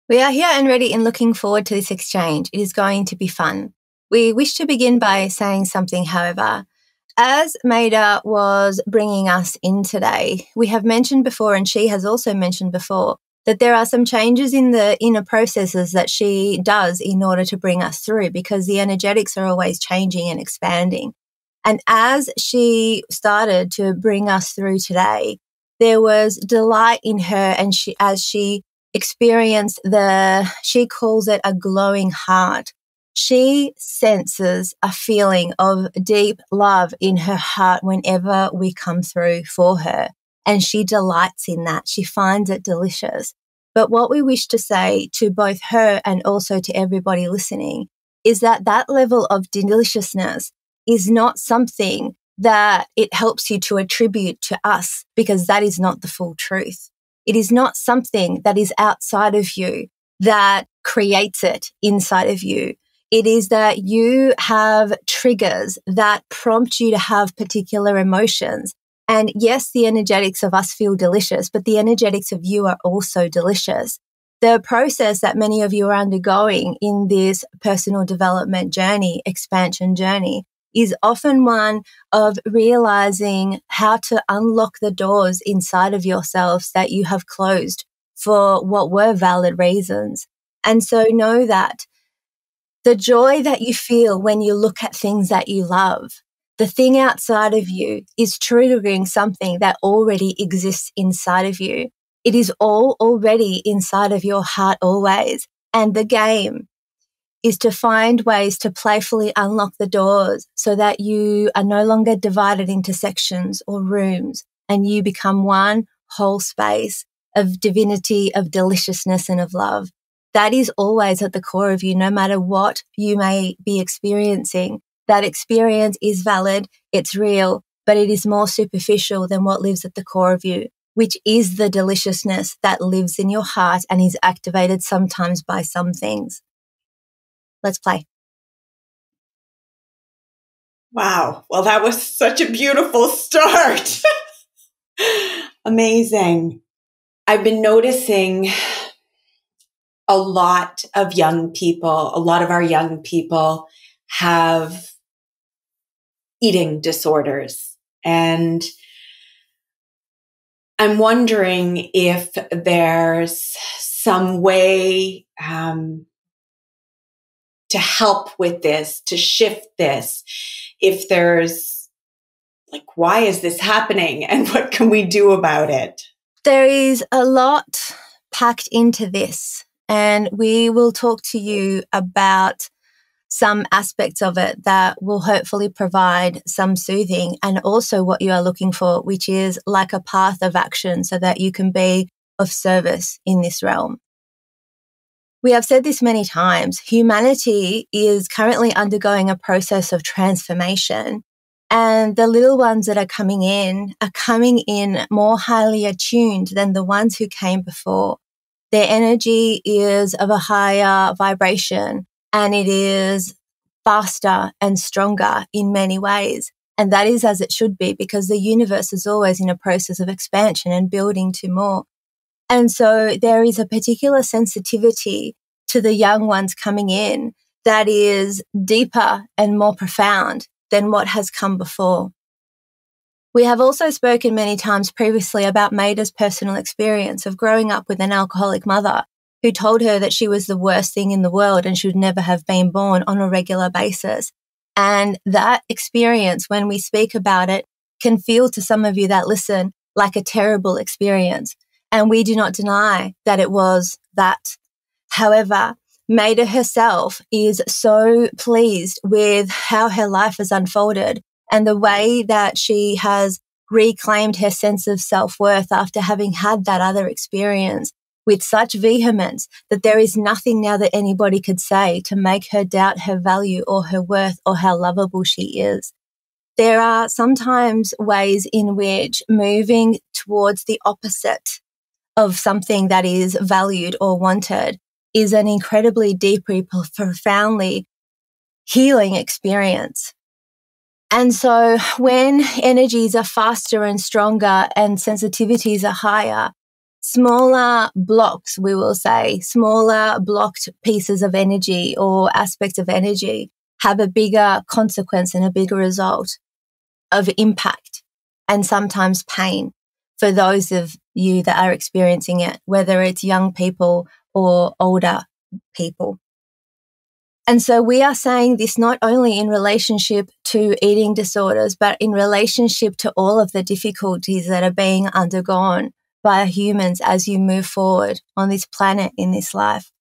We are here and ready and looking forward to this exchange. It is going to be fun. We wish to begin by saying something, however. As Medha was bringing us in today, we have mentioned before, and she has also mentioned before, that there are some changes in the inner processes that she does in order to bring us through, because the energetics are always changing and expanding. And as she started to bring us through today, there was delight in her, and as she experienced she calls it a glowing heart. She senses a feeling of deep love in her heart whenever we come through for her. And she delights in that. She finds it delicious. But what we wish to say to both her and also to everybody listening is that that level of deliciousness is not something that it helps you to attribute to us, because that is not the full truth. It is not something that is outside of you that creates it inside of you. It is that you have triggers that prompt you to have particular emotions. And yes, the energetics of us feel delicious, but the energetics of you are also delicious. The process that many of you are undergoing in this personal development journey, expansion journey, is often one of realizing how to unlock the doors inside of yourselves that you have closed for what were valid reasons. And so know that the joy that you feel when you look at things that you love, the thing outside of you is triggering something that already exists inside of you. It is all already inside of your heart always. And the game is to find ways to playfully unlock the doors so that you are no longer divided into sections or rooms, and you become one whole space of divinity, of deliciousness, and of love. That is always at the core of you, no matter what you may be experiencing. That experience is valid, it's real, but it is more superficial than what lives at the core of you, which is the deliciousness that lives in your heart and is activated sometimes by some things. Let's play. Wow. Well, that was such a beautiful start. Amazing. I've been noticing a lot of our young people have eating disorders. And I'm wondering if there's some way to help with this, to shift this, if there's why is this happening and what can we do about it? There is a lot packed into this, and we will talk to you about some aspects of it that will hopefully provide some soothing, and also what you are looking for, which is like a path of action so that you can be of service in this realm. We have said this many times. Humanity is currently undergoing a process of transformation, and the little ones that are coming in more highly attuned than the ones who came before. Their energy is of a higher vibration, and it is faster and stronger in many ways. And that is as it should be, because the universe is always in a process of expansion and building to more. And so there is a particular sensitivity to the young ones coming in that is deeper and more profound than what has come before. We have also spoken many times previously about Medha's personal experience of growing up with an alcoholic mother who told her that she was the worst thing in the world and should never have been born on a regular basis. And that experience, when we speak about it, can feel to some of you that listen like a terrible experience. And we do not deny that it was that. However, Medha herself is so pleased with how her life has unfolded and the way that she has reclaimed her sense of self-worth after having had that other experience with such vehemence that there is nothing now that anybody could say to make her doubt her value or her worth or how lovable she is. There are sometimes ways in which moving towards the opposite of something that is valued or wanted is an incredibly deeply, profoundly healing experience. And so when energies are faster and stronger and sensitivities are higher, Smaller blocks, we will say, smaller blocked pieces of energy or aspects of energy have a bigger consequence and a bigger result of impact and sometimes pain for those of you that are experiencing it, whether it's young people or older people. And so we are saying this not only in relationship to eating disorders, but in relationship to all of the difficulties that are being undergone by humans as you move forward on this planet in this life.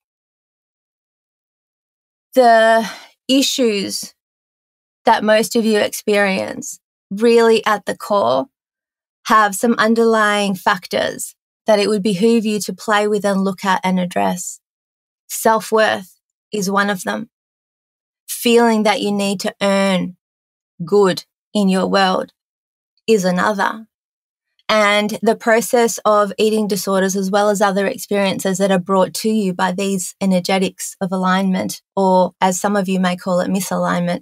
The issues that most of you experience really at the core have some underlying factors that it would behoove you to play with and look at and address. Self-worth is one of them. Feeling that you need to earn good in your world is another. And the process of eating disorders, as well as other experiences that are brought to you by these energetics of alignment, or as some of you may call it, misalignment,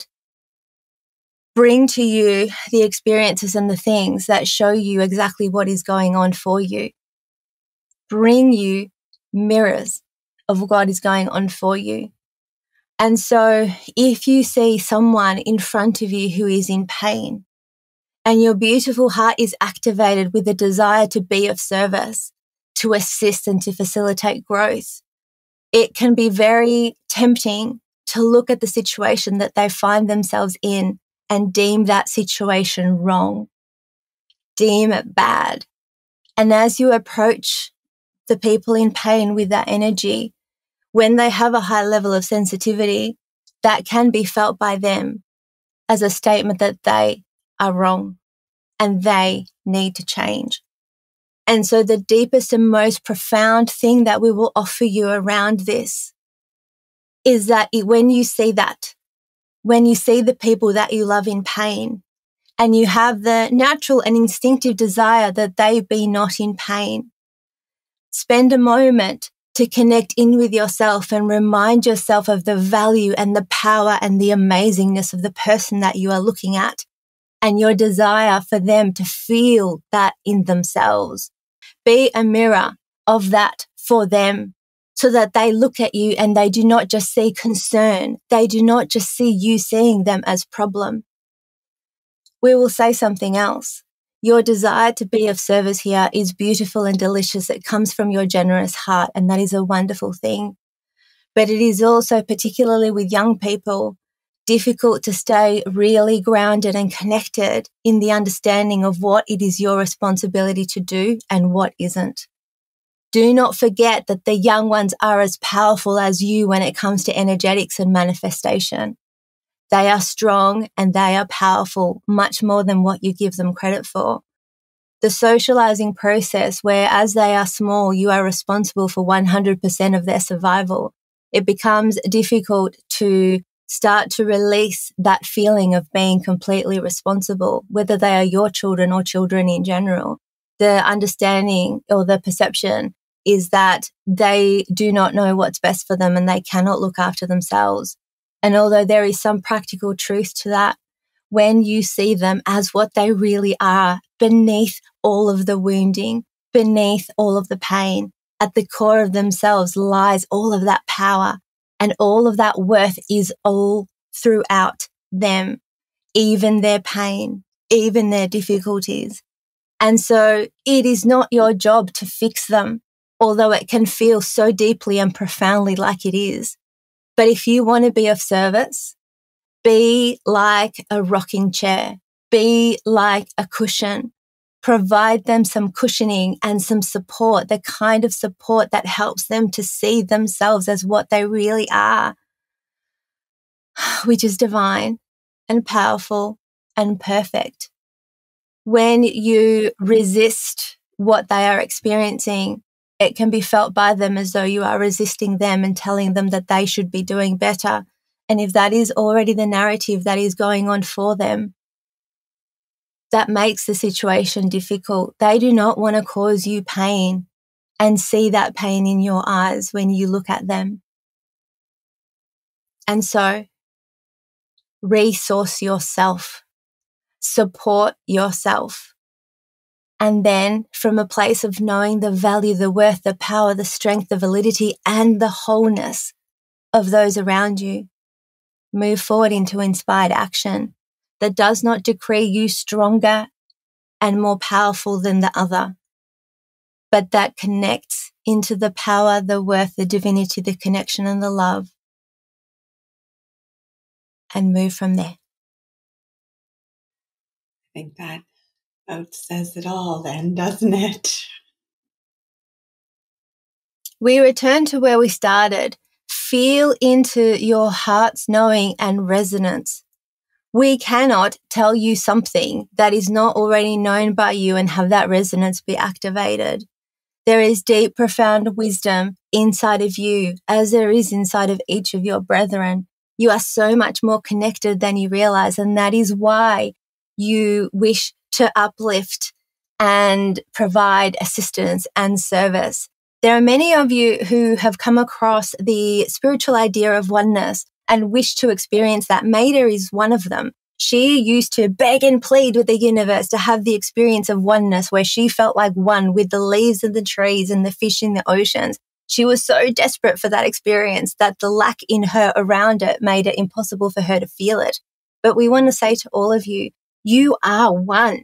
bring to you the experiences and the things that show you exactly what is going on for you. Bring you mirrors of what is going on for you. And so if you see someone in front of you who is in pain, and your beautiful heart is activated with a desire to be of service, to assist and to facilitate growth, it can be very tempting to look at the situation that they find themselves in and deem that situation wrong, deem it bad. And as you approach the people in pain with that energy, when they have a high level of sensitivity, that can be felt by them as a statement that they are wrong and they need to change. And so the deepest and most profound thing that we will offer you around this is that when you see that, when you see the people that you love in pain, and you have the natural and instinctive desire that they be not in pain, spend a moment to connect in with yourself and remind yourself of the value and the power and the amazingness of the person that you are looking at, and your desire for them to feel that in themselves. Be a mirror of that for them so that they look at you and they do not just see concern. They do not just see you seeing them as problem. We will say something else. Your desire to be of service here is beautiful and delicious. It comes from your generous heart, and that is a wonderful thing. But it is also, particularly with young people, difficult to stay really grounded and connected in the understanding of what it is your responsibility to do and what isn't. Do not forget that the young ones are as powerful as you when it comes to energetics and manifestation. They are strong and they are powerful, much more than what you give them credit for. The socializing process, where as they are small, you are responsible for 100% of their survival, it becomes difficult to start to release that feeling of being completely responsible, whether they are your children or children in general. The understanding or the perception is that they do not know what's best for them and they cannot look after themselves. And although there is some practical truth to that, when you see them as what they really are, beneath all of the wounding, beneath all of the pain, at the core of themselves lies all of that power, and all of that worth is all throughout them, even their pain, even their difficulties. And so it is not your job to fix them, although it can feel so deeply and profoundly like it is. But if you want to be of service, be like a rocking chair, be like a cushion. Provide them some cushioning and some support, the kind of support that helps them to see themselves as what they really are, which is divine and powerful and perfect. When you resist what they are experiencing, it can be felt by them as though you are resisting them and telling them that they should be doing better. And if that is already the narrative that is going on for them, that makes the situation difficult. They do not want to cause you pain and see that pain in your eyes when you look at them. And so, resource yourself, support yourself, And then from a place of knowing the value, the worth, the power, the strength, the validity, and the wholeness of those around you, move forward into inspired action that does not decree you stronger and more powerful than the other, but that connects into the power, the worth, the divinity, the connection, and the love, and move from there. I think that about says it all then, doesn't it? We return to where we started. Feel into your heart's knowing and resonance. We cannot tell you something that is not already known by you and have that resonance be activated. There is deep, profound wisdom inside of you, as there is inside of each of your brethren. You are so much more connected than you realize, and that is why you wish to uplift and provide assistance and service. There are many of you who have come across the spiritual idea of oneness and wish to experience that. Medha is one of them. She used to beg and plead with the universe to have the experience of oneness where she felt like one with the leaves and the trees and the fish in the oceans. She was so desperate for that experience that the lack in her around it made it impossible for her to feel it. But we want to say to all of you, you are one.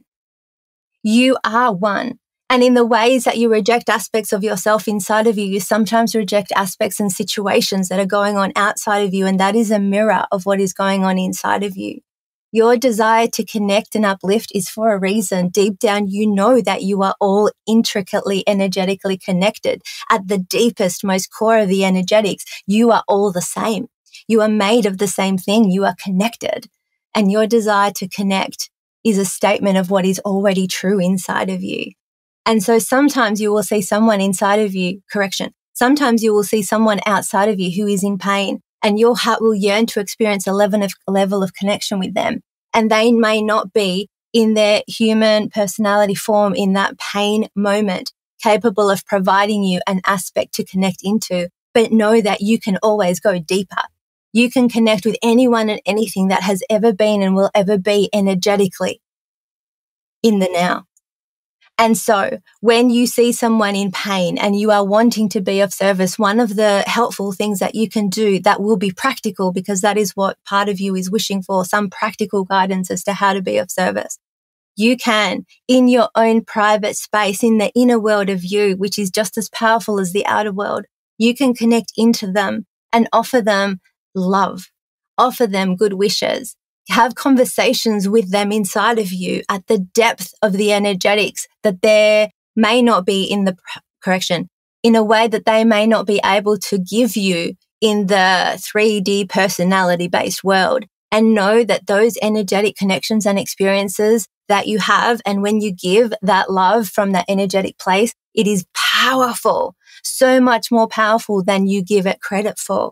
You are one. And in the ways that you reject aspects of yourself inside of you, you sometimes reject aspects and situations that are going on outside of you. And that is a mirror of what is going on inside of you. Your desire to connect and uplift is for a reason. Deep down, you know that you are all intricately, energetically connected. At the deepest, most core of the energetics, you are all the same. You are made of the same thing. You are connected. And your desire to connect is a statement of what is already true inside of you. And so sometimes you will see someone inside of you, sometimes you will see someone outside of you who is in pain, and your heart will yearn to experience a level of connection with them. And they may not be in their human personality form in that pain moment, capable of providing you an aspect to connect into, but know that you can always go deeper. You can connect with anyone and anything that has ever been and will ever be energetically in the now. And so when you see someone in pain and you are wanting to be of service, one of the helpful things that you can do that will be practical, because that is what part of you is wishing for, some practical guidance as to how to be of service. You can, in your own private space, in the inner world of you, which is just as powerful as the outer world, you can connect into them and offer them love, offer them good wishes, have conversations with them inside of you at the depth of the energetics that there may not be in in a way that they may not be able to give you in the 3D personality-based world. And know that those energetic connections and experiences that you have, and when you give that love from that energetic place, it is powerful, so much more powerful than you give it credit for.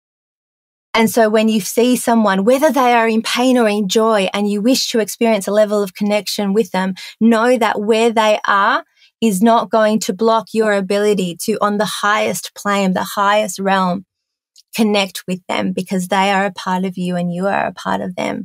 And so when you see someone, whether they are in pain or in joy, and you wish to experience a level of connection with them, know that where they are is not going to block your ability to, on the highest plane, the highest realm, connect with them, because they are a part of you and you are a part of them.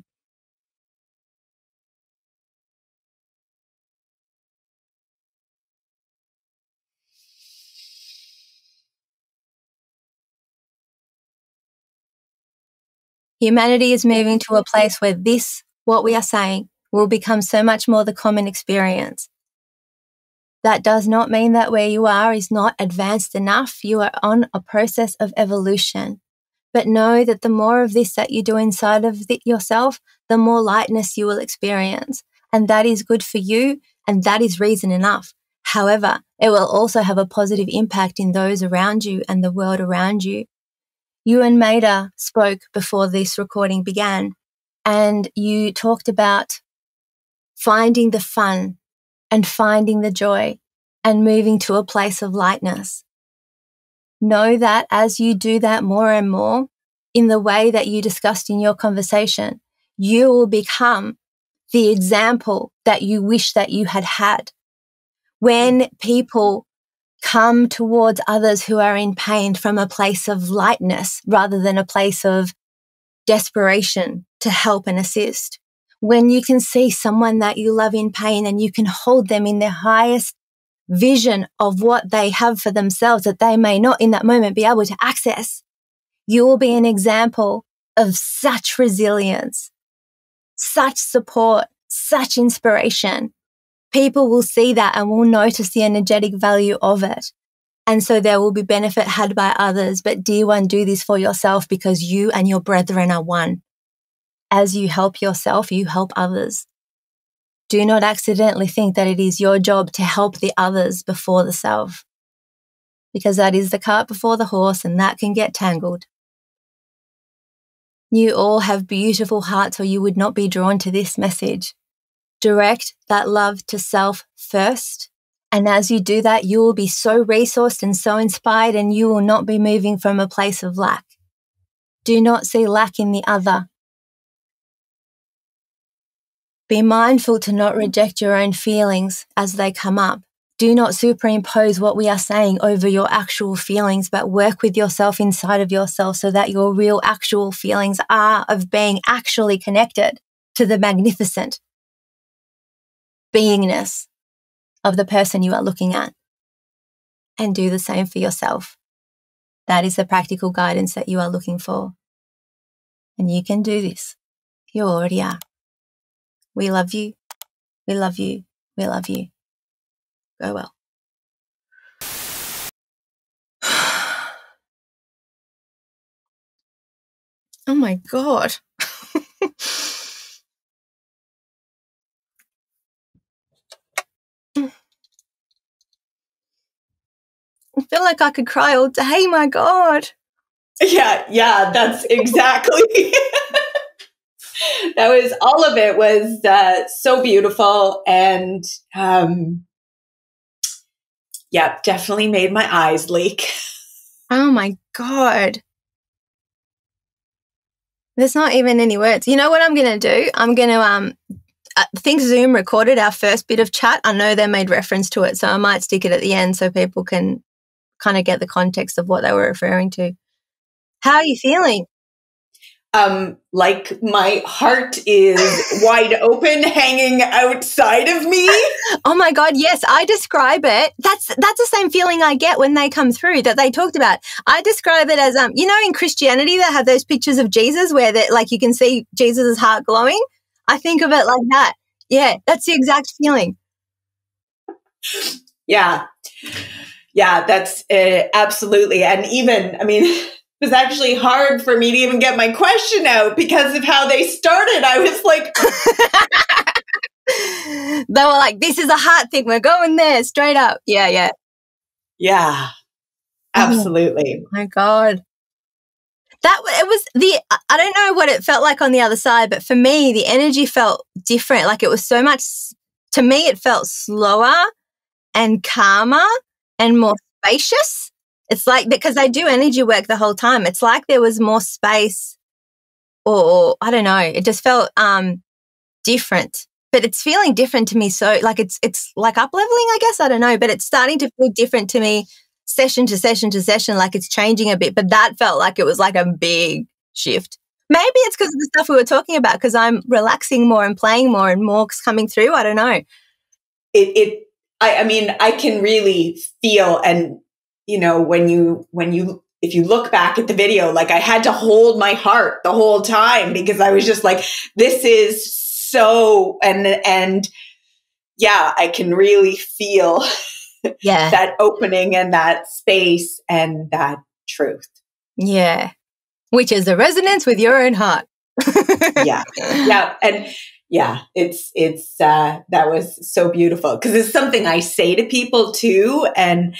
Humanity is moving to a place where this, what we are saying, will become so much more the common experience. That does not mean that where you are is not advanced enough. You are on a process of evolution. But know that the more of this that you do inside of yourself, the more lightness you will experience. And that is good for you, and that is reason enough. However, it will also have a positive impact in those around you and the world around you. You and Medha spoke before this recording began, and you talked about finding the fun and finding the joy and moving to a place of lightness. Know that as you do that more and more, in the way that you discussed in your conversation, you will become the example that you wish that you had had. When people come towards others who are in pain from a place of lightness rather than a place of desperation to help and assist, When you can see someone that you love in pain and you can hold them in their highest vision of what they have for themselves that they may not in that moment be able to access, you will be an example of such resilience, such support, such inspiration. People will see that and will notice the energetic value of it. And so there will be benefit had by others. But dear one, do this for yourself because you and your brethren are one. As you help yourself, you help others. Do not accidentally think that it is your job to help the others before the self, because that is the cart before the horse and that can get tangled. You all have beautiful hearts or you would not be drawn to this message. Direct that love to self first. And as you do that, you will be so resourced and so inspired and you will not be moving from a place of lack. Do not see lack in the other. Be mindful to not reject your own feelings as they come up. Do not superimpose what we are saying over your actual feelings, but work with yourself inside of yourself so that your real actual feelings are of being actually connected to the magnificent beingness of the person you are looking at. And do the same for yourself. That is the practical guidance that you are looking for. And you can do this. You already are. We love you. We love you. We love you. Go well. Oh my God. I feel like I could cry all day. My God. Yeah, that's exactly. That was all of it was so beautiful and definitely made my eyes leak. Oh my God. There's not even any words. You know what I'm going to do? I'm going to, I think Zoom recorded our first bit of chat. I know they made reference to it, so I might stick it at the end so people can kind of get the context of what they were referring to. How are you feeling? Like my heart is wide open, hanging outside of me. Oh my God, yes, I describe it. That's the same feeling I get when they come through that they talked about. I describe it as, you know, in Christianity, they have those pictures of Jesus where like you can see Jesus' heart glowing. I think of it like that. Yeah, that's the exact feeling. Yeah, that's absolutely. And even, I mean, it was actually hard for me to even get my question out because of how they started. I was like, they were like, this is a heart thing. We're going there straight up. Yeah. Yeah, absolutely. Oh my God. It was I don't know what it felt like on the other side, but for me, the energy felt different. Like it was so much, to me, it felt slower and calmer and more spacious. It's like, because I do energy work the whole time. It's like there was more space or I don't know. It just felt different, but it's feeling different to me. So like, it's like up leveling, I guess. I don't know, but it's starting to feel different to me session to session to session. Like it's changing a bit, but that felt like it was like a big shift. Maybe it's because of the stuff we were talking about, because I'm relaxing more and playing more and more's coming through. I don't know. I mean, I can really feel, and you know, if you look back at the video, like I had to hold my heart the whole time because I was just like, this is so, and yeah, I can really feel that opening and that space and that truth. Yeah. Which is the resonance with your own heart. Yeah. And yeah, it's that was so beautiful because it's something I say to people too. And,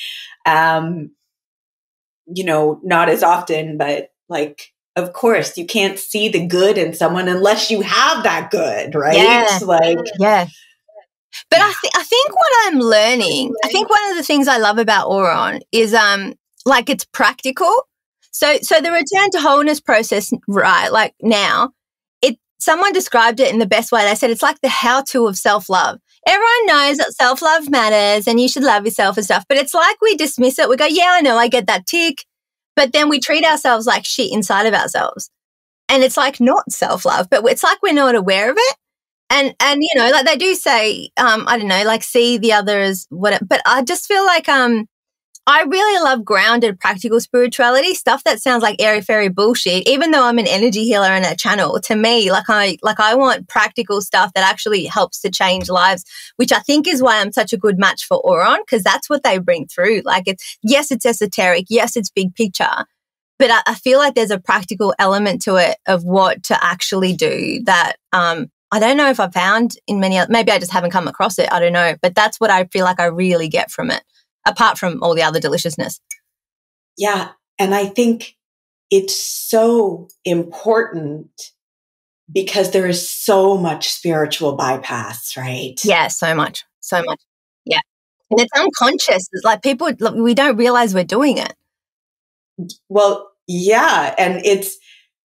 you know, not as often, but like, of course, you can't see the good in someone unless you have that good, right? Yeah. But I think what I'm learning, I think one of the things I love about Oron is like it's practical. So the return to wholeness process, right? Like now, someone described it in the best way. They said it's like the how-to of self-love. Everyone knows that self-love matters and you should love yourself and stuff, but it's like we dismiss it. We go, yeah, I know, I get that tick. But then we treat ourselves like shit inside of ourselves. And it's like not self-love, but it's like we're not aware of it. And you know, like they do say, I don't know, like see the others, whatever. But I just feel like I really love grounded, practical spirituality, stuff that sounds like airy-fairy bullshit. Even though I'm an energy healer and a channel, to me, I want practical stuff that actually helps to change lives, which I think is why I'm such a good match for Oron, because that's what they bring through. Like yes, it's esoteric. Yes, it's big picture. But I feel like there's a practical element to it of what to actually do that I don't know if I've found in many other, maybe I just haven't come across it. I don't know. But that's what I feel like I really get from it, apart from all the other deliciousness. Yeah. And I think it's so important because there is so much spiritual bypass, right? Yeah, so much. So much. Yeah. And it's unconscious. It's like people, we don't realize we're doing it. Well, yeah. And it's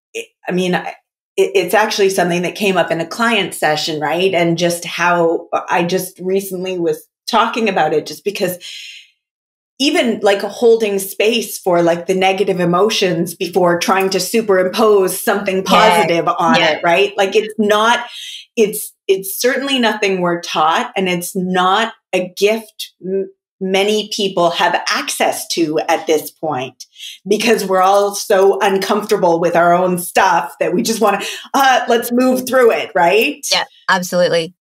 actually something that came up in a client session, right? And just how I just recently was talking about it, just because even like holding space for like the negative emotions before trying to superimpose something positive on it, right? Like it's certainly nothing we're taught, and it's not a gift many people have access to at this point, because we're all so uncomfortable with our own stuff that we just want to, let's move through it, right? Yeah, absolutely.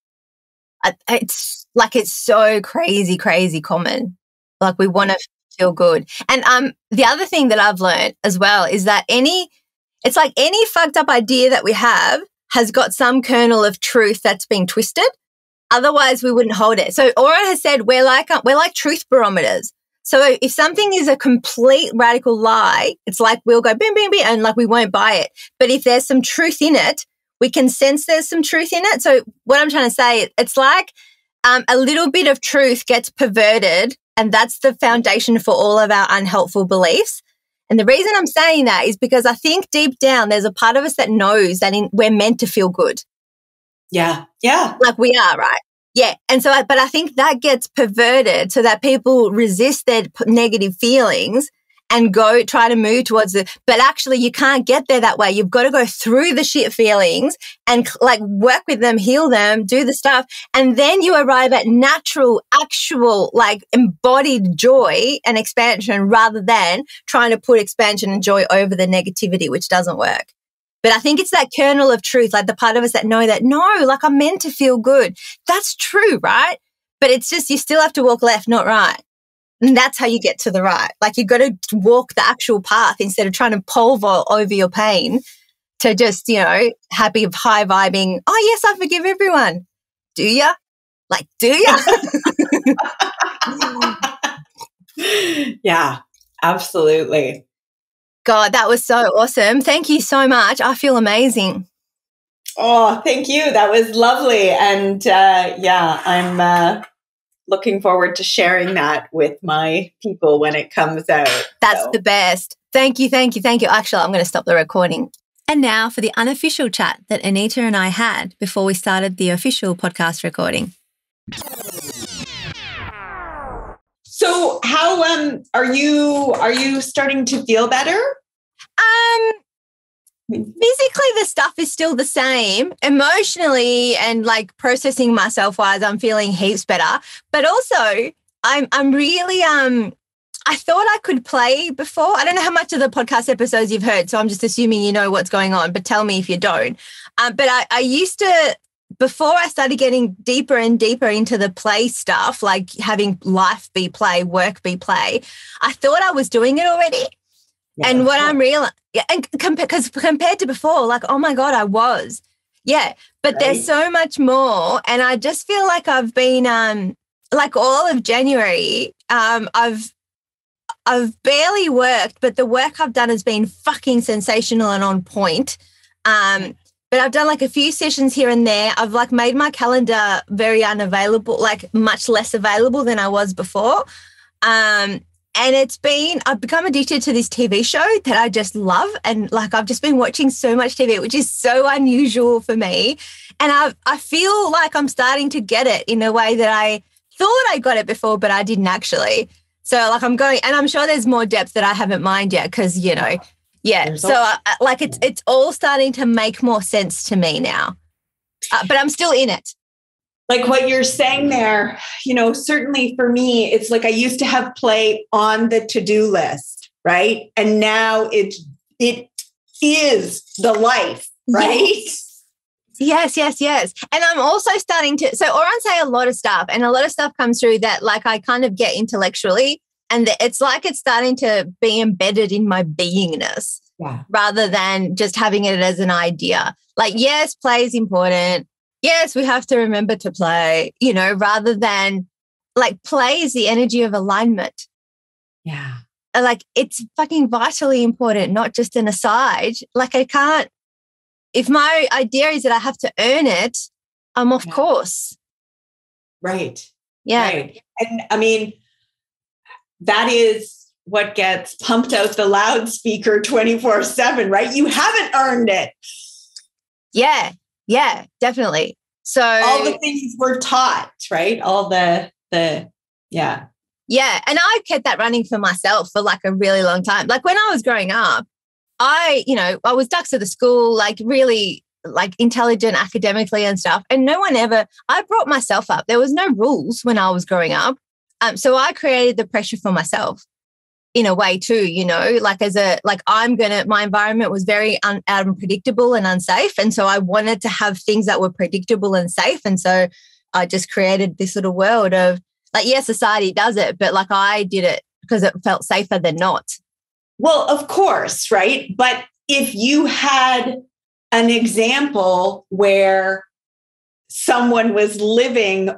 It's like, it's so crazy common. Like we want to feel good. And the other thing that I've learned as well is that it's like any fucked up idea that we have has got some kernel of truth that's been twisted. Otherwise, we wouldn't hold it. So Oron has said we're like truth barometers. So if something is a complete radical lie, it's like we'll go bing, bing, bing, and like we won't buy it. But if there's some truth in it, we can sense there's some truth in it. So what I'm trying to say, it's like a little bit of truth gets perverted, and that's the foundation for all of our unhelpful beliefs. And the reason I'm saying that is because I think deep down there's a part of us that knows that we're meant to feel good. Yeah. Yeah. Like we are, right? Yeah. And so, but I think that gets perverted so that people resist their negative feelings and go try to move towards it. But actually you can't get there that way. You've got to go through the shit feelings and like work with them, heal them, do the stuff. And then you arrive at natural, actual, like embodied joy and expansion, rather than trying to put expansion and joy over the negativity, which doesn't work. But I think it's that kernel of truth, like the part of us that know that, no, like I'm meant to feel good. That's true, right? But it's just, you still have to walk left, not right. And that's how you get to the right. Like you've got to walk the actual path instead of trying to pole vault over your pain to just, happy, high vibing. Oh, yes, I forgive everyone. Do ya? Like, do ya? Yeah, absolutely. God, that was so awesome. Thank you so much. I feel amazing. Oh, thank you. That was lovely. And I'm looking forward to sharing that with my people when it comes out. That's the best. Thank you. Actually, I'm going to stop the recording. And now for the unofficial chat that Anita and I had before we started the official podcast recording. So how are you starting to feel better? Physically the stuff is still the same. Emotionally and like processing myself wise, I'm feeling heaps better. But also I'm really I thought I could play before. I don't know how much of the podcast episodes you've heard, so I'm just assuming you know what's going on, but tell me if you don't. But I used to, before I started getting deeper and deeper into the play stuff, like having life be play, work be play, I thought I was doing it already. Yeah, and what I'm realizing, and because compared to before, like, oh my God, I was. Yeah. But there's so much more. And I just feel like I've been, like all of January, I've barely worked, but the work I've done has been fucking sensational and on point. But I've done like a few sessions here and there. I've like made my calendar very unavailable, like much less available than I was before. And I've become addicted to this TV show that I just love. And like, I've just been watching so much TV, which is so unusual for me. And I feel like I'm starting to get it in a way that I thought I got it before, but I didn't actually. So like I'm going, and I'm sure there's more depth that I haven't mined yet. Cause yeah. So like it's all starting to make more sense to me now. but I'm still in it. Like what you're saying there, certainly for me, it's like I used to have play on the to-do list, right? And now it is the life, right? Yes. And I'm also starting to, so Oron say a lot of stuff, and a lot of stuff comes through that like I kind of get intellectually, and it's like it's starting to be embedded in my beingness rather than just having it as an idea. Like, yes, play is important. Yes, we have to remember to play, rather than like play is the energy of alignment. Yeah. Like it's fucking vitally important, not just an aside. Like if my idea is that I have to earn it, I'm off course. Right. Yeah. Right. And I mean, that is what gets pumped out the loudspeaker 24/7, right? You haven't earned it. Yeah, definitely. So all the things we're taught, right? All the Yeah. And I kept that running for myself for like a really long time. Like when I was growing up, I was dux of the school, like really like intelligent academically and stuff. And I brought myself up. There was no rules when I was growing up. So I created the pressure for myself in a way too, like my environment was very unpredictable and unsafe. And so I wanted to have things that were predictable and safe. And so I just created this little world of like, yeah, society does it, but like I did it because it felt safer than not. Well, of course, right? But if you had an example where someone was living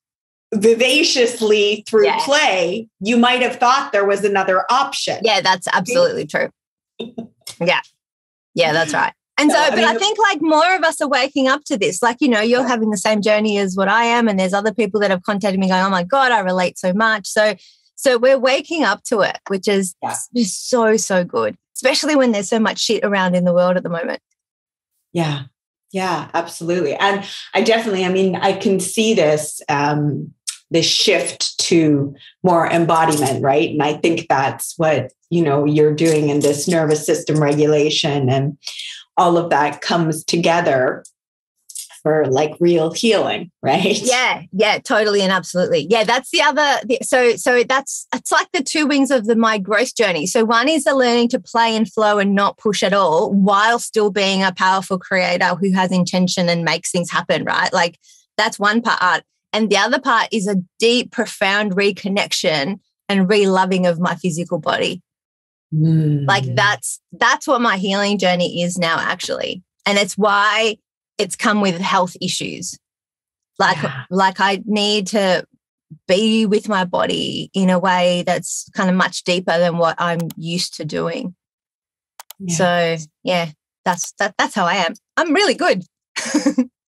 vivaciously through play, you might have thought there was another option. Yeah, that's absolutely true. Yeah, that's right. And I think like more of us are waking up to this. Like, you're having the same journey as what I am. And there's other people that have contacted me going, oh my God, I relate so much. So we're waking up to it, which is so, so good, especially when there's so much shit around in the world at the moment. Yeah, absolutely. And I can see this, this shift to more embodiment, right? And I think that's what, you're doing in this nervous system regulation, and all of that comes together for like real healing, right? Yeah, totally and absolutely. Yeah, that's the other. So it's like the two wings of my growth journey. So one is the learning to play and flow and not push at all, while still being a powerful creator who has intention and makes things happen, right? Like that's one part. And the other part is a deep, profound reconnection and re-loving of my physical body. Like that's what my healing journey is now, actually. And it's why it's come with health issues. Like I need to be with my body in a way that's kind of much deeper than what I'm used to doing. Yeah. So yeah, that's how I am. I'm really good.